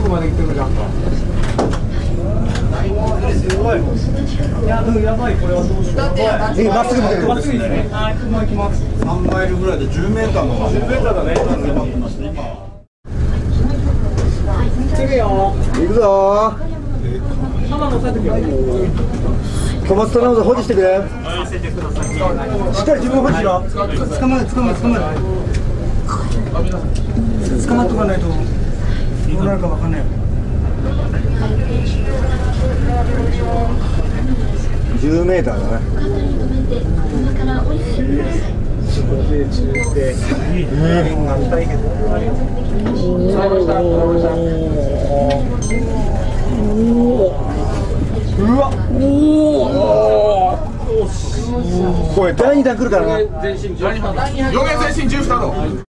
まで行ってるじゃんか。すごい。やばい、これはどうしよう。まっすぐ向ける。まっすぐですね。はい、行きます。3マイルぐらいで10メーターの。10メーターだね。行くよ。行くぞ。浜のさときは。小松頼むぞ、保持してくれ。しっかり自分保持しろ。捕まる。捕まっとかないとどうなるかわかんない。10メーターだね。うわ、これ第2弾来るからな。4円前進10スタート。